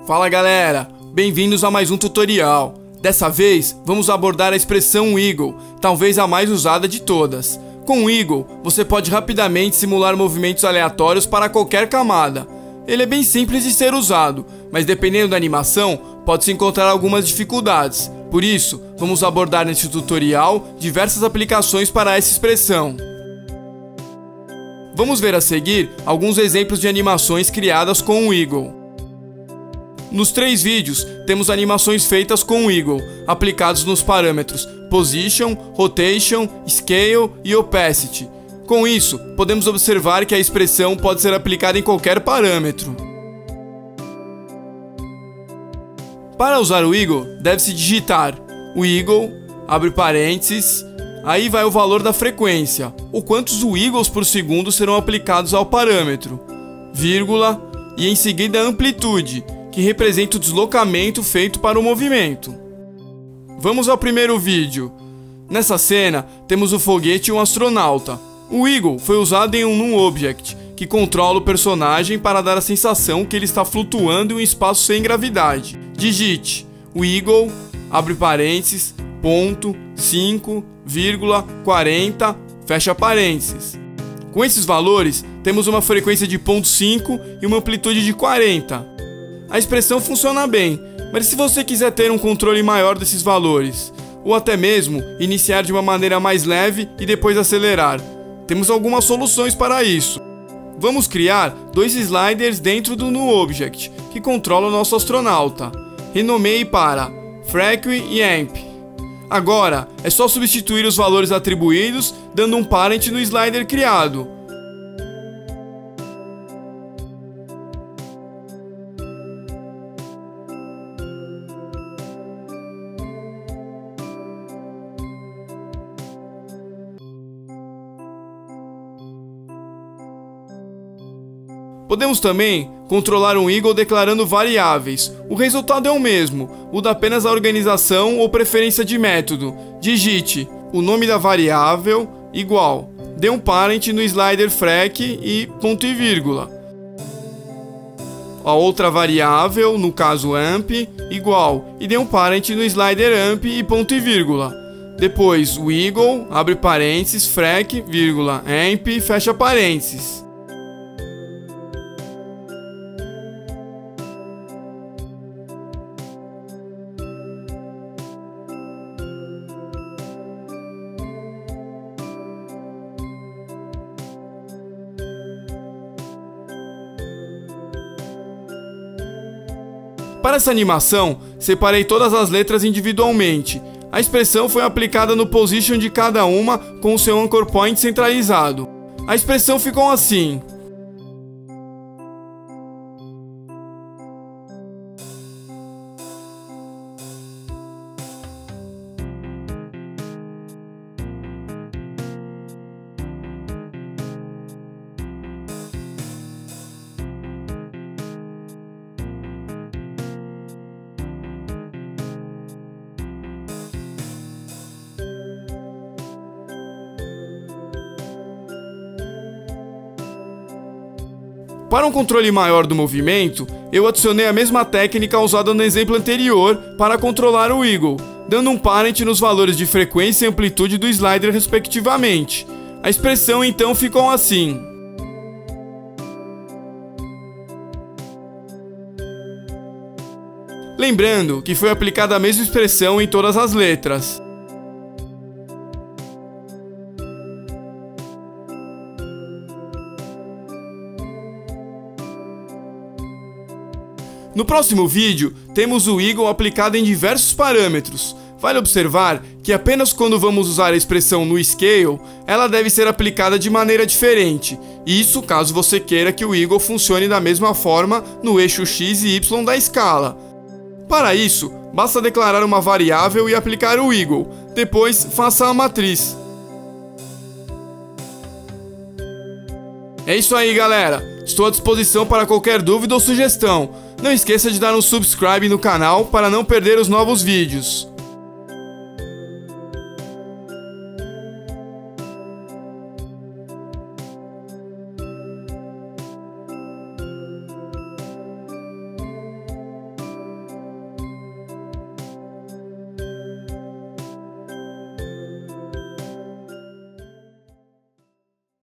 Fala galera, bem-vindos a mais um tutorial. Dessa vez, vamos abordar a expressão wiggle, talvez a mais usada de todas. Com o wiggle, você pode rapidamente simular movimentos aleatórios para qualquer camada. Ele é bem simples de ser usado, mas dependendo da animação, pode-se encontrar algumas dificuldades. Por isso, vamos abordar neste tutorial diversas aplicações para essa expressão. Vamos ver a seguir alguns exemplos de animações criadas com o wiggle. Nos 3 vídeos, temos animações feitas com o wiggle, aplicados nos parâmetros Position, Rotation, Scale e Opacity. Com isso, podemos observar que a expressão pode ser aplicada em qualquer parâmetro. Para usar o wiggle, deve-se digitar wiggle, abre parênteses, aí vai o valor da frequência, ou quantos wiggles por segundo serão aplicados ao parâmetro, vírgula, e em seguida a amplitude, que representa o deslocamento feito para o movimento. Vamos ao primeiro vídeo. Nessa cena, temos o foguete e um astronauta. O wiggle foi usado em um NumObject, que controla o personagem para dar a sensação que ele está flutuando em um espaço sem gravidade. Digite wiggle, abre parênteses, ponto, 5, 40, fecha parênteses. Com esses valores, temos uma frequência de 0.5 e uma amplitude de 40. A expressão funciona bem, mas se você quiser ter um controle maior desses valores, ou até mesmo iniciar de uma maneira mais leve e depois acelerar, temos algumas soluções para isso. Vamos criar 2 sliders dentro do NumObject, que controla o nosso astronauta. Renomeie para Freq e Amp. Agora, é só substituir os valores atribuídos, dando um parent no slider criado. Podemos também controlar um wiggle declarando variáveis. O resultado é o mesmo, muda apenas a organização ou preferência de método. Digite o nome da variável igual, dê um parent no slider Freq e ponto e vírgula. A outra variável, no caso amp, igual, e dê um parent no slider amp e ponto e vírgula. Depois wiggle, abre parênteses, Freq, vírgula, amp, fecha parênteses. Para essa animação, separei todas as letras individualmente. A expressão foi aplicada no position de cada uma com o seu anchor point centralizado. A expressão ficou assim. Para um controle maior do movimento, eu adicionei a mesma técnica usada no exemplo anterior para controlar o wiggle, dando um parent nos valores de frequência e amplitude do slider respectivamente. A expressão então ficou assim. Lembrando que foi aplicada a mesma expressão em todas as letras. No próximo vídeo, temos o wiggle aplicado em diversos parâmetros. Vale observar que apenas quando vamos usar a expressão no scale, ela deve ser aplicada de maneira diferente. Isso caso você queira que o wiggle funcione da mesma forma no eixo x e y da escala. Para isso, basta declarar uma variável e aplicar o wiggle. Depois, faça a matriz. É isso aí, galera. Estou à disposição para qualquer dúvida ou sugestão. Não esqueça de dar um subscribe no canal para não perder os novos vídeos.